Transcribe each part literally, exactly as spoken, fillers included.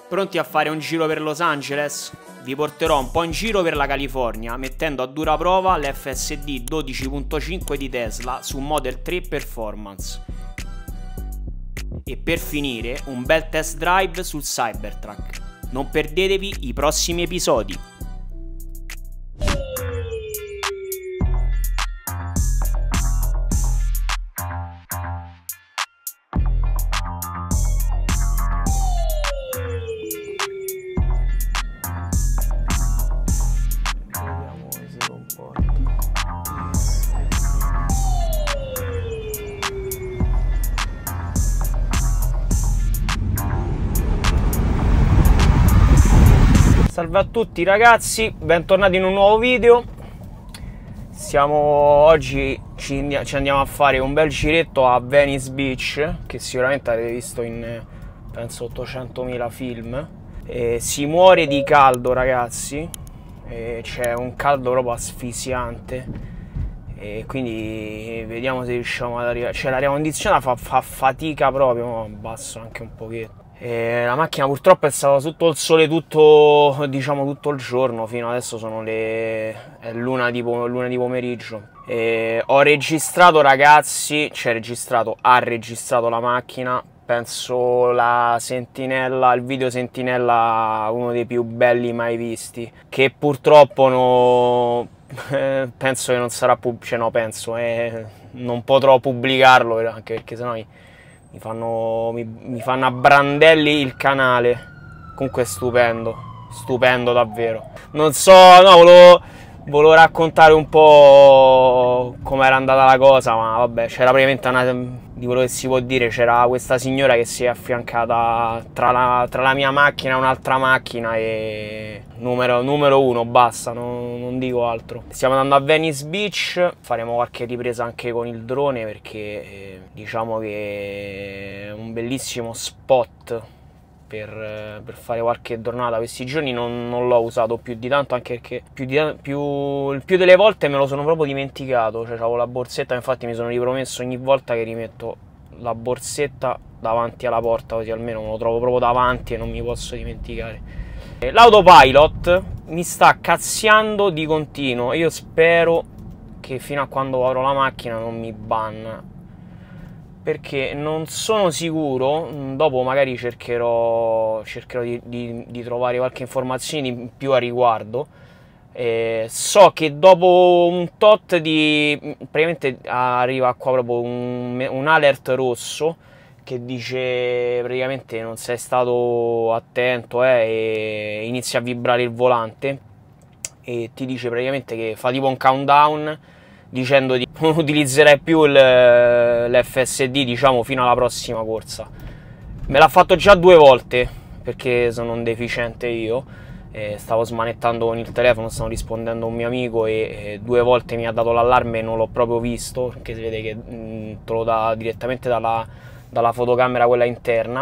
Pronti a fare un giro per Los Angeles? Vi porterò un po' in giro per la California, mettendo a dura prova l'F S D dodici punto cinque di Tesla su Model tre Performance. E per finire, un bel test drive sul Cybertruck. Non perdetevi i prossimi episodi. Salve a tutti ragazzi, bentornati in un nuovo video. Siamo oggi ci, ci andiamo a fare un bel giretto a Venice Beach, che sicuramente avete visto in penso ottocentomila film. E si muore di caldo ragazzi, c'è un caldo proprio asfissiante e quindi vediamo se riusciamo ad arrivare. Cioè l'aria condizionata fa, fa fatica proprio, ma abbasso anche un pochetto. E la macchina purtroppo è stata sotto il sole tutto, diciamo, tutto il giorno, fino adesso sono le è l'una di, l'una di pomeriggio. E ho registrato ragazzi, cioè registrato, ha registrato la macchina, penso la sentinella, il video sentinella uno dei più belli mai visti, che purtroppo no, eh, penso che non sarà pub, cioè no penso, eh, non potrò pubblicarlo anche perché sennò mi Mi fanno, mi, mi fanno a brandelli il canale. Comunque è stupendo, stupendo davvero. Non so, no, volevo, volevo raccontare un po' come era andata la cosa, ma vabbè, c'era praticamente una, di quello che si può dire, c'era questa signora che si è affiancata tra la, tra la mia macchina e un'altra macchina e numero, numero uno, basta, non, non dico altro. Stiamo andando a Venice Beach, faremo qualche ripresa anche con il drone perché eh, diciamo che è un bellissimo spot per, per fare qualche giornata. Questi giorni non, non l'ho usato più di tanto, anche perché più, di, più, il più delle volte me lo sono proprio dimenticato. Cioè avevo la borsetta, infatti mi sono ripromesso ogni volta che rimetto la borsetta davanti alla porta, così almeno me lo trovo proprio davanti e non mi posso dimenticare. L'autopilot mi sta cazziando di continuo. Io spero che fino a quando avrò la macchina non mi banna, perché non sono sicuro. Dopo magari cercherò, cercherò di, di, di trovare qualche informazione in più a riguardo. Eh, so che dopo un tot di praticamente arriva qua proprio un, un alert rosso che dice praticamente non sei stato attento eh, e inizia a vibrare il volante e ti dice praticamente che fa tipo un countdown dicendo di non utilizzerei più l'F S D, diciamo, fino alla prossima corsa. Me l'ha fatto già due volte perché sono un deficiente io, eh, stavo smanettando con il telefono, stavo rispondendo a un mio amico e eh, due volte mi ha dato l'allarme e non l'ho proprio visto, perché si vede che mh, te lo dà direttamente dalla, dalla fotocamera quella interna,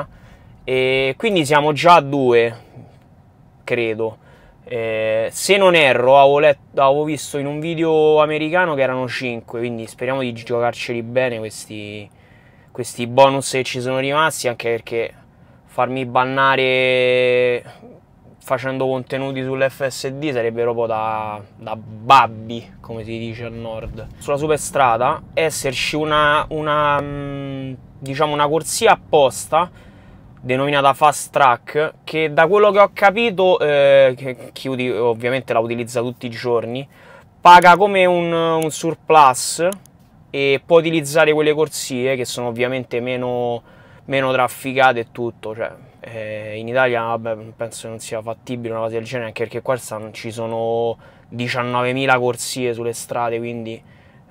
e quindi siamo già a due, credo. Eh, se non erro avevo, letto, avevo visto in un video americano che erano cinque, quindi speriamo di giocarceli bene questi, questi bonus che ci sono rimasti, anche perché farmi bannare facendo contenuti sull'F S D sarebbe proprio da, da babbi, come si dice al nord. Sulla superstrada esserci una, una diciamo una corsia apposta denominata Fast Track, che da quello che ho capito, eh, che chi ovviamente la utilizza tutti i giorni, paga come un, un surplus e può utilizzare quelle corsie che sono ovviamente meno, meno trafficate e tutto. Cioè, eh, in Italia vabbè, penso non sia fattibile una cosa del genere, anche perché qua ci sono diciannovemila corsie sulle strade, quindi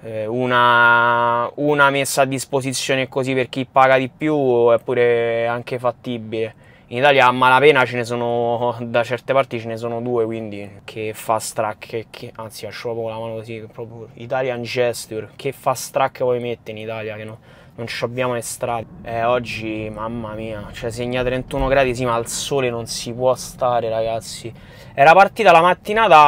Una, una messa a disposizione così per chi paga di più è pure anche fattibile. In Italia a malapena ce ne sono, da certe parti ce ne sono due, quindi che fast track, che, che, anzi lascio proprio la mano così, proprio Italian Gesture, che fast track vuoi mettere in Italia che no, non ci abbiamo le strade. Eh, oggi mamma mia, cioè segna trentuno gradi, sì, ma al sole non si può stare ragazzi. Era partita la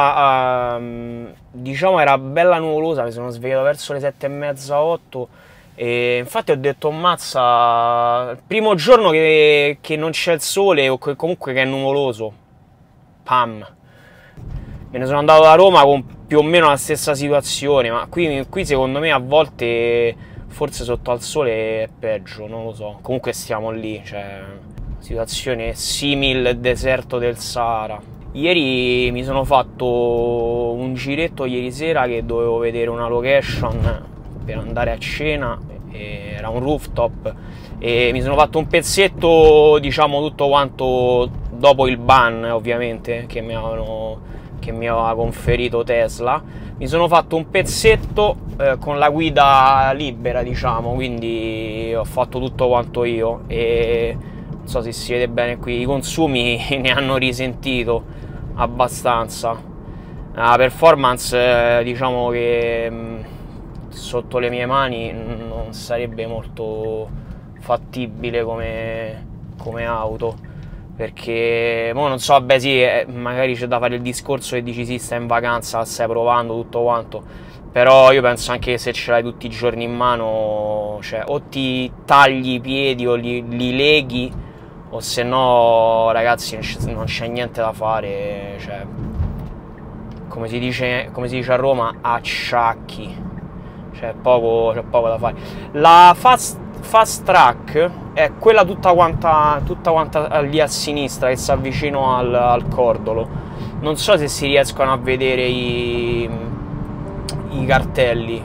mattinata, uh, diciamo era bella nuvolosa, mi sono svegliato verso le sette e mezza, otto E infatti ho detto, mazza, il primo giorno che, che non c'è il sole o che comunque che è nuvoloso, pam, me ne sono andato da Roma con più o meno la stessa situazione, ma qui, qui secondo me a volte forse sotto al sole è peggio, non lo so. Comunque stiamo lì, cioè situazione simile al deserto del Sahara. Ieri mi sono fatto un giretto ieri sera che dovevo vedere una location per andare a cena, era un rooftop e mi sono fatto un pezzetto, diciamo, tutto quanto dopo il ban ovviamente che mi avevano che mi aveva conferito Tesla. Mi sono fatto un pezzetto eh, con la guida libera, diciamo, quindi ho fatto tutto quanto io e non so se si vede bene qui, i consumi ne hanno risentito abbastanza. La performance eh, diciamo che mh, sotto le mie mani non sarebbe molto fattibile come, come auto, perché mo non so, vabbè sì, eh, magari c'è da fare il discorso che dici sì, stai in vacanza, stai provando tutto quanto, però io penso anche che se ce l'hai tutti i giorni in mano, cioè o ti tagli i piedi o li, li leghi, o se no ragazzi non c'è niente da fare, cioè come si dice, come si dice a Roma, acciacchi, c'è poco, c'è poco da fare. La fast, fast track è quella tutta quanta, tutta quanta lì a sinistra che sta vicino al, al cordolo. Non so se si riescono a vedere i, i cartelli,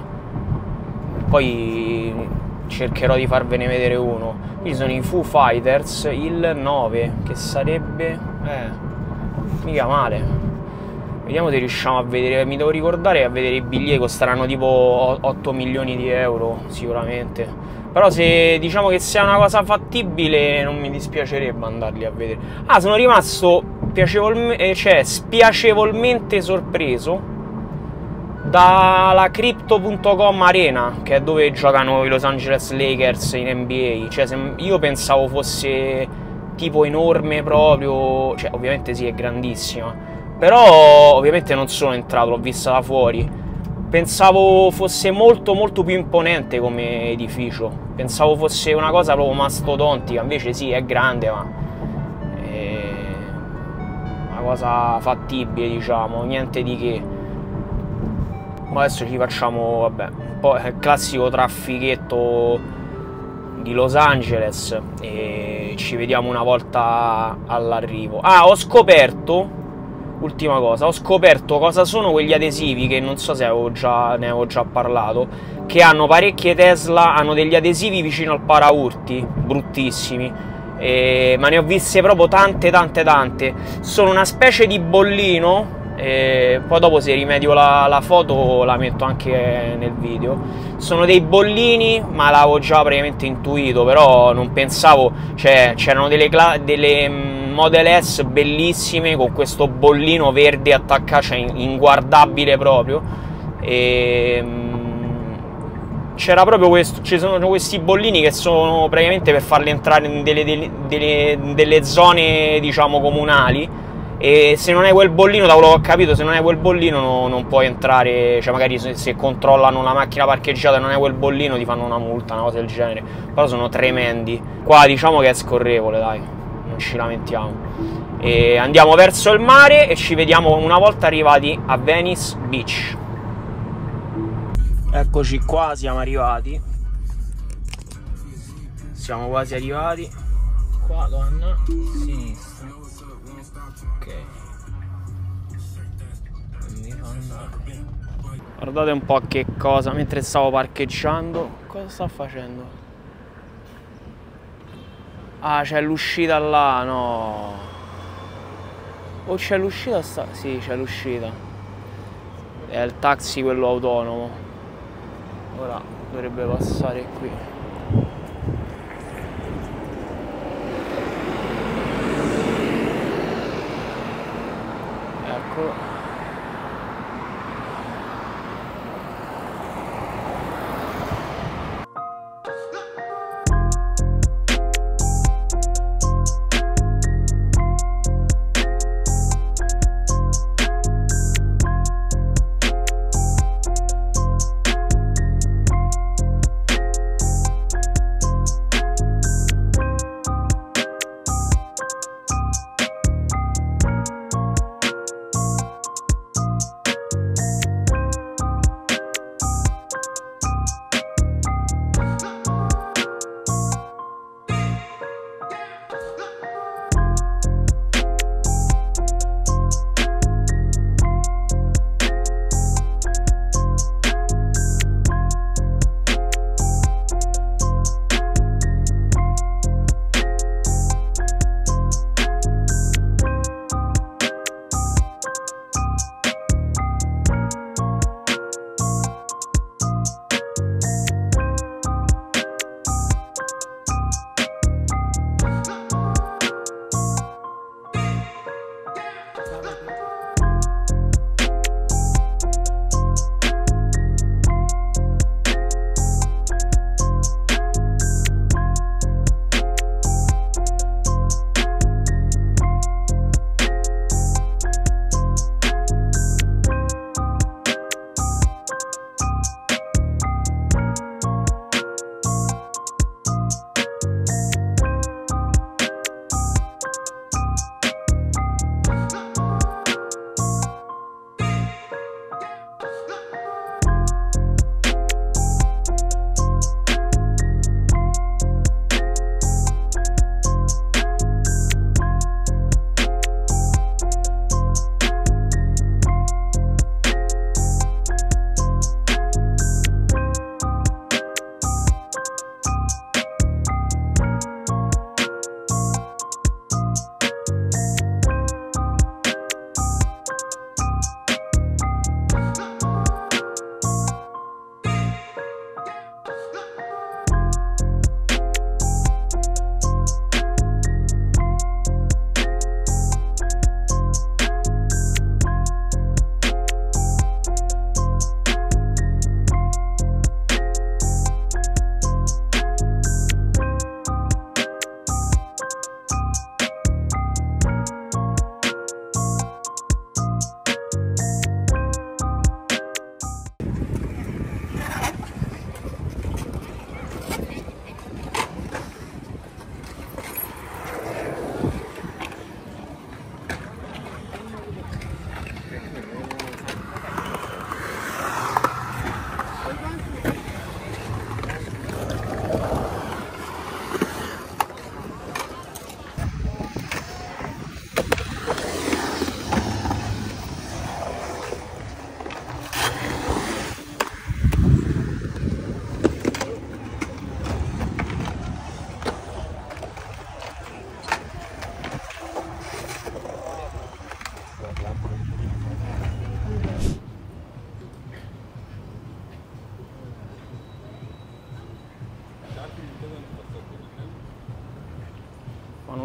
poi cercherò di farvene vedere uno. Qui sono i Foo Fighters, il nove, che sarebbe eh, mica male. Vediamo se riusciamo a vedere, mi devo ricordare a vedere i biglietti, costeranno tipo otto milioni di euro sicuramente. Però se diciamo che sia una cosa fattibile non mi dispiacerebbe andarli a vedere. Ah, sono rimasto piacevolmente, cioè spiacevolmente sorpreso dalla Crypto punto com Arena, che è dove giocano i Los Angeles Lakers in N B A. Cioè io pensavo fosse tipo enorme proprio, cioè ovviamente sì, è grandissima, però ovviamente non sono entrato, l'ho vista da fuori. Pensavo fosse molto molto più imponente come edificio, pensavo fosse una cosa proprio mastodontica, invece sì, è grande, ma è una cosa fattibile, diciamo, niente di che. Ma adesso ci facciamo, vabbè, un po' il classico traffichetto di Los Angeles e ci vediamo una volta all'arrivo. Ah, ho scoperto, ultima cosa, ho scoperto cosa sono quegli adesivi che non so se avevo già, ne avevo già parlato, che hanno parecchie Tesla, hanno degli adesivi vicino al paraurti, bruttissimi, e, ma ne ho viste proprio tante tante tante. Sono una specie di bollino, e poi dopo se rimedio la, la foto la metto anche nel video. Sono dei bollini, ma l'avevo già praticamente intuito, però non pensavo, cioè c'erano delle, delle Model S bellissime con questo bollino verde attaccato, cioè inguardabile proprio, e c'era proprio questo, ci sono questi bollini che sono praticamente per farli entrare in delle, delle, delle, delle zone, diciamo, comunali, e se non hai quel bollino, da quello che ho capito, se non hai quel bollino no, non puoi entrare, cioè magari se, se controllano la macchina parcheggiata e non hai quel bollino ti fanno una multa, una cosa del genere, però sono tremendi. Qua diciamo che è scorrevole, dai, non ci lamentiamo. E andiamo verso il mare e ci vediamo una volta arrivati a Venice Beach. Eccoci qua, siamo arrivati, siamo quasi arrivati. Qua donna, sinistra. Ok, non mi fa andare. Guardate un po' che cosa, mentre stavo parcheggiando, cosa sta facendo? Ah, c'è l'uscita là, no. O c'è l'uscita sta... Sì, c'è l'uscita. È il taxi quello autonomo. Ora dovrebbe passare qui. Ecco.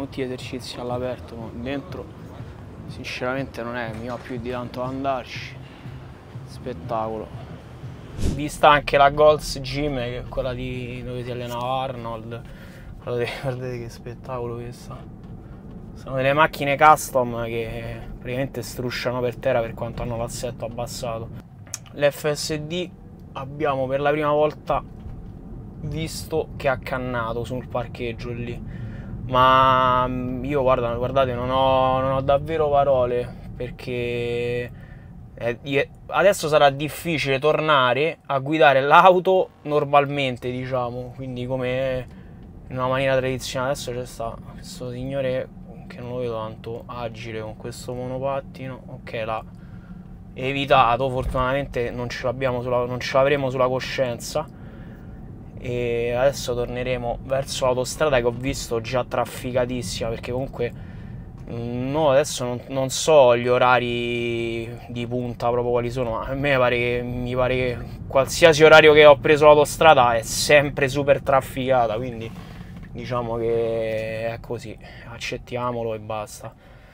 tanti esercizi all'aperto, ma dentro sinceramente non è, mi va più di tanto andarci. Spettacolo. Vista anche la Gold's Gym, che è quella di dove si allenava Arnold, guardate, guardate che spettacolo questa. Sono delle macchine custom che praticamente strusciano per terra per quanto hanno l'assetto abbassato. L'F S D abbiamo per la prima volta visto che ha cannato sul parcheggio lì, ma io guarda, guardate non ho, non ho davvero parole, perché adesso sarà difficile tornare a guidare l'auto normalmente, diciamo, quindi come in una maniera tradizionale. Adesso c'è sta questo signore che non lo vedo tanto agile con questo monopattino, ok, l'ha evitato, fortunatamente non ce l'abbiamo sulla, non ce l'avremo sulla coscienza. E adesso torneremo verso l'autostrada, che ho visto già trafficatissima, perché comunque no, adesso non, non so gli orari di punta proprio quali sono, ma a me pare che, mi pare che qualsiasi orario che ho preso l'autostrada è sempre super trafficata, quindi diciamo che è così, accettiamolo e basta.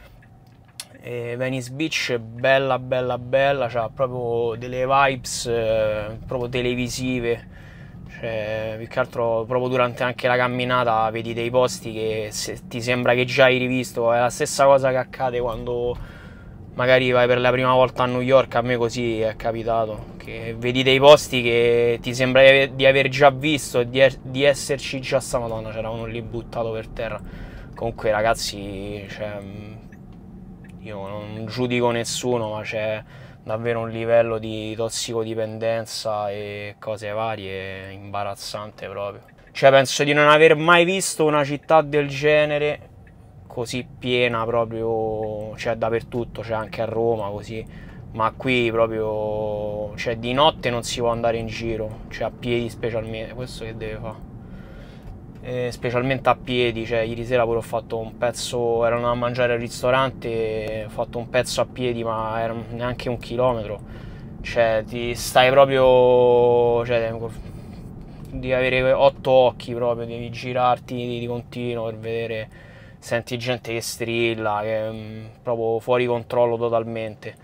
E Venice Beach è bella bella bella, c'ha proprio delle vibes eh, proprio televisive. Cioè, più che altro proprio durante anche la camminata vedi dei posti che se ti sembra che già hai rivisto. È la stessa cosa che accade quando magari vai per la prima volta a New York. A me così è capitato, che vedi dei posti che ti sembra di aver, di aver già visto e di, di esserci già sta. Madonna, c'era uno lì buttato per terra. Comunque ragazzi, cioè, io non giudico nessuno, ma c'è davvero un livello di tossicodipendenza e cose varie imbarazzante proprio. Cioè penso di non aver mai visto una città del genere così piena proprio, cioè dappertutto, c'è anche a Roma così, ma qui proprio, cioè di notte non si può andare in giro, cioè a piedi specialmente, questo che deve fare? Eh, specialmente a piedi, cioè ieri sera pure ho fatto un pezzo, ero andato a mangiare al ristorante, ho fatto un pezzo a piedi, ma era neanche un chilometro, cioè ti stai proprio, cioè devi avere otto occhi proprio, devi girarti di, di continuo per vedere, senti gente che strilla, che è mh, proprio fuori controllo totalmente.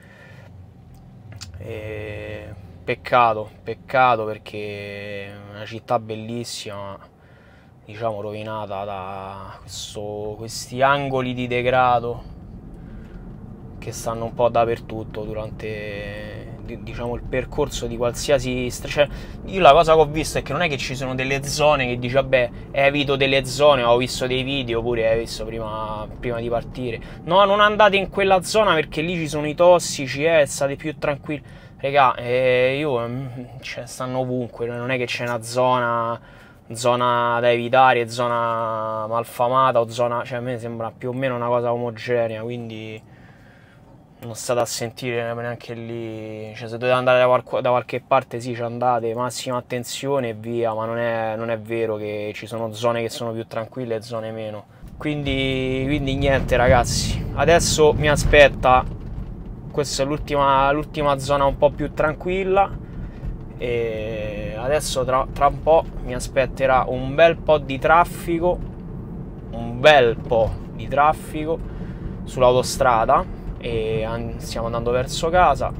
E peccato, peccato, perché è una città bellissima, diciamo rovinata da questo, questi angoli di degrado che stanno un po' dappertutto durante, diciamo, il percorso di qualsiasi strada. Cioè, io la cosa che ho visto è che non è che ci sono delle zone che dici vabbè evito delle zone, ho visto dei video pure, hai visto prima, prima di partire, no, non andate in quella zona perché lì ci sono i tossici, eh, state più tranquilli. Regà, eh, io, cioè, stanno ovunque, non è che c'è una zona zona da evitare, zona malfamata o zona, cioè a me sembra più o meno una cosa omogenea, quindi non state a sentire neanche lì, cioè se dovete andare da, qual da qualche parte sì ci andate, massima attenzione e via, ma non è, non è vero che ci sono zone che sono più tranquille e zone meno, quindi, quindi niente ragazzi, adesso mi aspetta, questa è l'ultima l'ultima zona un po' più tranquilla. E adesso tra, tra un po' mi aspetterà un bel po' di traffico, un bel po' di traffico sull'autostrada e an stiamo andando verso casa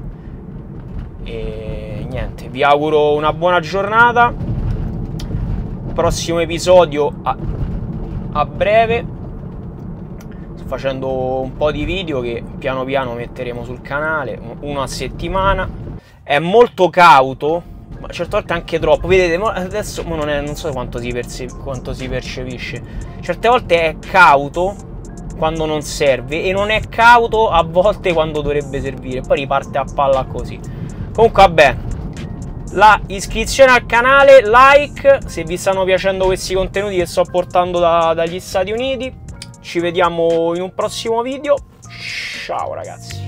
e niente, vi auguro una buona giornata, prossimo episodio a, a breve, sto facendo un po' di video che piano piano metteremo sul canale, uno a settimana, è molto cauto, ma certe volte anche troppo, vedete, adesso non, è, non so quanto si, quanto si percepisce, certe volte è cauto quando non serve e non è cauto a volte quando dovrebbe servire, poi riparte a palla così. Comunque vabbè, la iscrizione al canale, like se vi stanno piacendo questi contenuti che sto portando da, dagli Stati Uniti, ci vediamo in un prossimo video, ciao ragazzi.